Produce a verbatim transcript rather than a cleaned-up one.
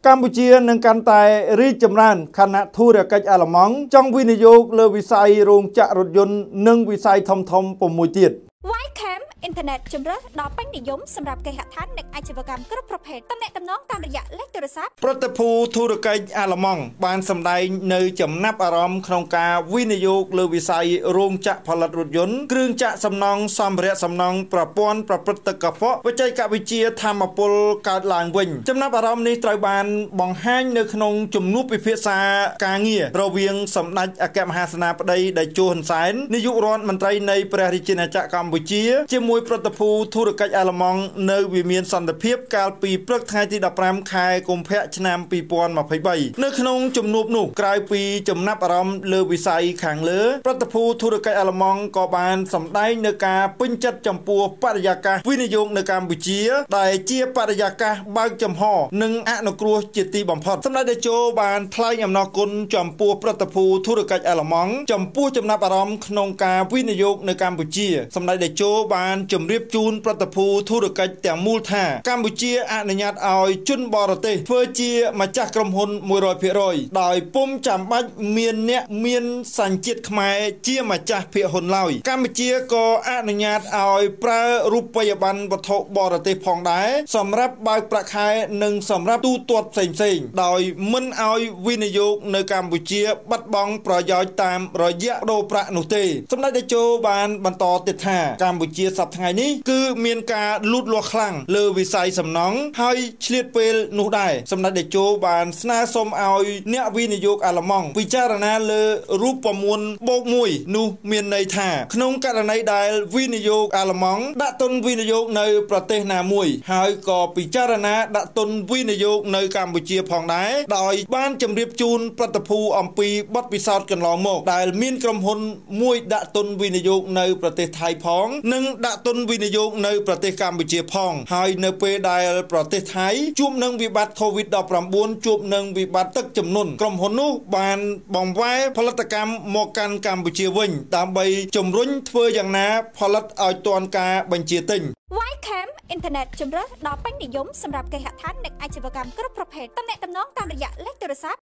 កម្ពុជានឹងកាន់តែរីកចម្រើនខណៈធុរកិច្ចអាល្លឺម៉ង់ចង់វិនិយោគលើវិស័យរោងចក្ររថយន្តនិងវិស័យធំៗ៦ទៀត Ycam អ៊ីនធឺណិតជម្រើសដ៏ពេញនិយមសម្រាប់គេហដ្ឋាននិងអាជីវកម្មគ្រប់ប្រភេទទំនាក់ទំនងតាមរយៈលេខទូរស័ព្ទប្រតិភូធុរកិច្ចអាល្លឺម៉ង់បានសម្ដែងនៅចំណាប់អារម្មណ៍ក្នុងការវិនិយោគលើវិស័យរោងចក្រផលិតរថយន្តគ្រឿងចក្រសំណង់សម្ភារៈសំណង់ប្រព័ន្ធប្រព្រឹត្តទឹកកខ្វក់វិច័យកវិទ្យាធម្មពលកើតឡើងវិញចំណាប់អារម្មណ៍នេះត្រូវបានបង្ហាញនៅក្នុងជំនួបពិភាក្សាការងាររវាងសម្ដេចអគ្គមហាសេនាបតីតេជោហ៊ុនសែននាយករដ្ឋមន្ត្រីនៃព្រះរាជាណាចក្រកម្ពុជាជាមួយប្រតិភូធុរកិច្ចអាល្លឺម៉ង់នៅវិមានសន្តិភាពកាលពីព្រឹកថ្ងៃទីដប់ប្រាំខែកុម្ភៈឆ្នាំពីរពាន់ម្ភៃបីនៅក្នុងជំនួបនោះក្រៅពីចំណាប់អារម្មណ៍លើវិស័យខាងលើប្រតិភូធុរកិច្ចអាល្លឺម៉ង់ក៏បានសម្ដែងនៅការពេញចិត្តចំពោះបរិយាកាសវិនិយោគនៅកម្ពុជាដែលជាបរិយាកាសបើកចំហនិងអនុគ្រោះជាទីបំផុតសម្ដេចតេជោបានថ្លែងអំណរគុណចំពោះប្រតិភូធុរកិច្ចអាល្លឺម៉ង់ចំពោះចំណាប់អារម្មណ៍ក្នុងការវិនិយោគនៅកម្ពុជាសម្ដេចតេជោបានជម្រាបជូនប្រតិភូធុរកិច្ចទាំងមូលថាកម្ពុជាអនុញ្ញាតឲ្យជនបរទេសធ្វើជាម្ចាស់ក្រុមហ៊ុនមួយរយភាគរយដោយពុំចាំបាច់មានអ្នកមានសញ្ជាតិខ្មែរជាម្ចាស់ភាគហ៊ុនឡើយកម្ពុជាក៏អនុញ្ញាតឲ្យប្រើរូបិយប័ណ្ណវត្ថុបរទេសផងដែរសម្រាប់បើកប្រាក់ខែនិងសម្រាប់ទូទាត់ផ្សេងៗដោយមិនឲ្យវិនិយោគនៅកម្ពុជាបាត់បង់ប្រយោជន៍តាមរយៈដូរប្រាក់នោះទេសម្ដេចតេជោបានបន្តទៀតថាកម្ពុជាសប្តាហ៍ថ្ងៃនេះគឺមានការលូតលាស់ខ្លាំងលើវិស័យសំណង់ហើយឆ្លៀតពេលនោះដែរសម្ដេចតេជោបានស្នើសុំឲ្យអ្នកវិនិយោគអាល្លឺម៉ង់ពិចារណាលើរូបមន្តបូកមួយនោះមានន័យថាក្នុងករណីដែលវិនិយោគអាល្លឺម៉ង់ដាក់ទុនវិនិយោគនៅប្រទេសណាមួយហើយក៏ពិចារណាដាក់ទុនវិនិយោគនៅកម្ពុជាផងដែរដោយបានជម្រាបជូនប្រតិភូអំពីបទពិសោធន៍កន្លងមកដែលមានក្រុមហ៊ុនមួយដាក់ទុនវិនិយោគនៅប្រទេសថៃផងនិងដាក់ទុនវិនិយោគនៅប្រទេសកម្ពុជាផងហើយនៅពេលដែលប្រទេសថៃជួបនឹងវិបត្តិ COVID ដប់ប្រាំបួន ជួបនឹងវិបត្តិទឹកជំនន់ក្រុមហ៊ុននោះបានបង្វែរផលិតកម្មមកកាន់កម្ពុជាវិញដើម្បីជំរុញធ្វើយ៉ាងណាផលិតឲ្យទាន់ការបញ្ជាទិញ Ycam អ៊ីនធឺណិតជម្រើសដ៏ពេញនិយមសម្រាប់គេហដ្ឋាននិងអាជីវកម្មគ្រប់ប្រភេទទំនាក់ទំនងតាមរយៈលេខទូរស័ព្ទ